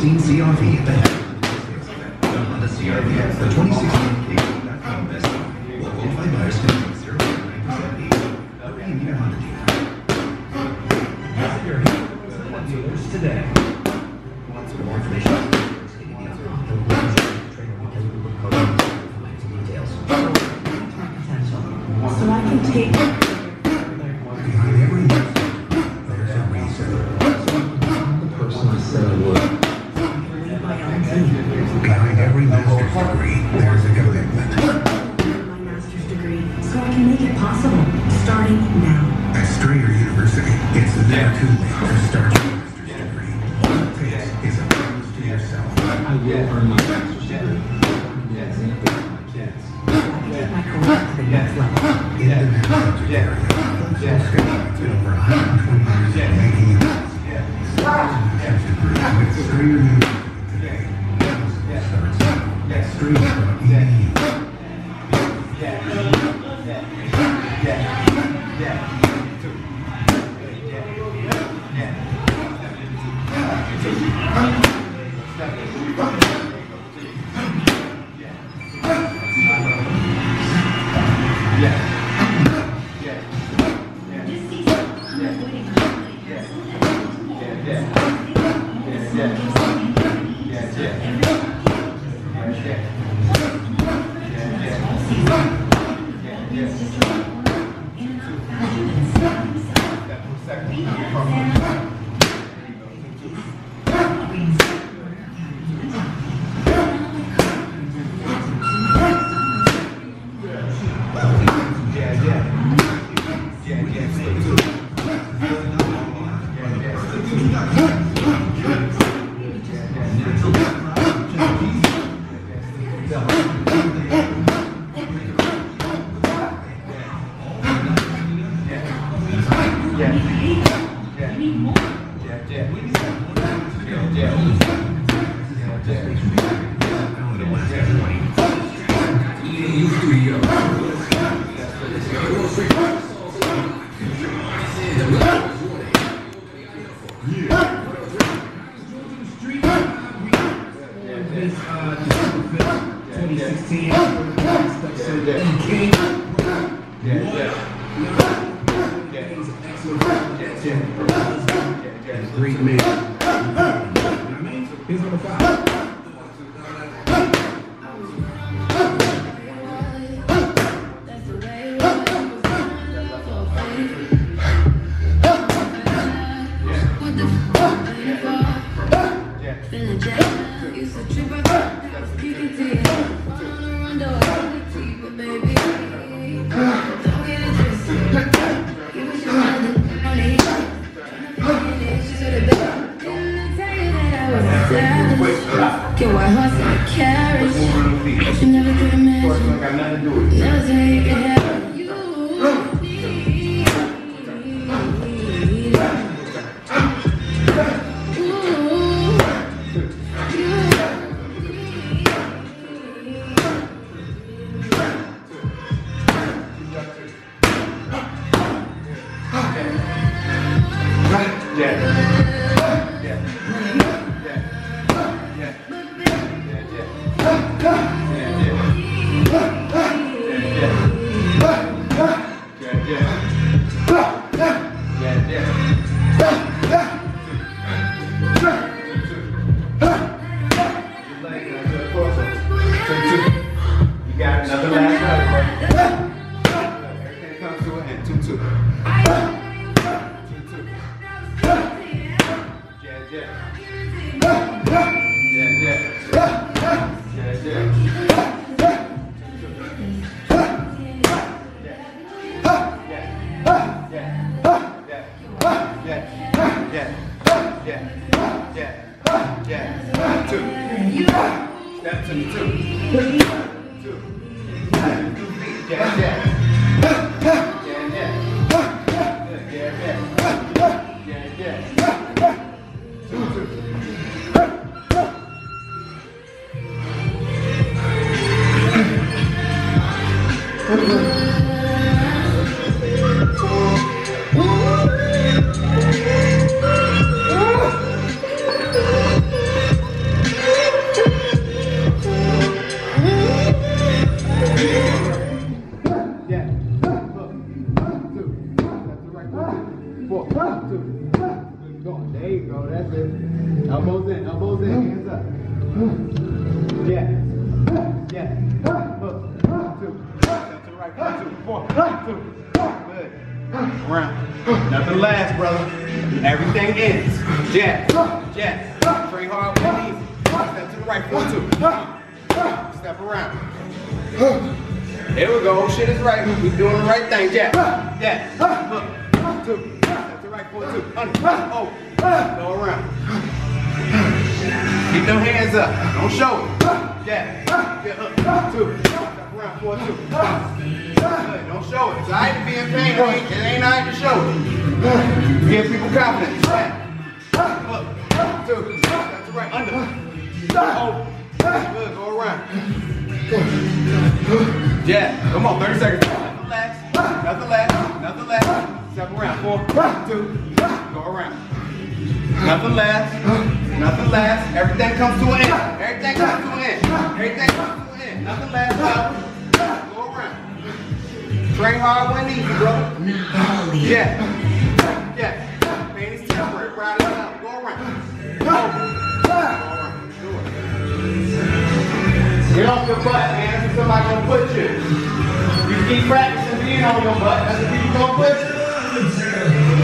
2016 CR-V at the head of the Honda CR-V. The 2016 KT.com best will qualify buyers can take 0.9% each. Hurry in your Honda dealer. Visit your Honda dealers today. For more information, so I can take behind every there's a reason. The person is said would. Behind every master's degree, there's a commitment. my master's degree so I can make it possible, starting now. At Strayer University, it's never too late to start your master's degree. This is a promise to yourself. I will earn my master's degree. Yes. Take my career to the next level. In the next subject area, it's been over 120 years of making it. Master's degree with Strayer University today. Starts now at strayer.edu. Great man. Here's number 5. Get white horse in a carriage. But you never could imagine. Never think you could have you. Elbows in, hands up. Yeah. Yeah. Look. 2. Step to the right. 1, 2, 4. 2. Good. Round. Nothing lasts, brother. Everything ends. Jab. Jab. Train hard with the knees. Step to the right. 1, 2. Step around. Here we go. Shit is right. We doing the right thing. Jab. Jab. Look. 2. Step to the right. 4, 2. Oh. Go around. Keep them hands up. Don't show it. Jab. Get up. 2. Step around. 4, 2. Good. Don't show it. It's alright to be in pain. It ain't alright to show it. Give people confidence. Jab. Up. 2. Step to right. Under. Oh. Good. Go around. Jab. Come on. 30 seconds. Nothing last. Nothing last. Nothing last. Step around. 4, 2. Go around. Nothing lasts. Nothing lasts. Everything comes to an end. Everything comes to an end. Everything comes to an end. Nothing lasts. Go around. Train hard when easy, brother. Yeah. Yeah. Pain is temporary. Ride it out. Go around. Go around. Do it. Get off your butt, man. That's somebody gonna put you. You keep practicing being on your butt. That's what people gonna put you.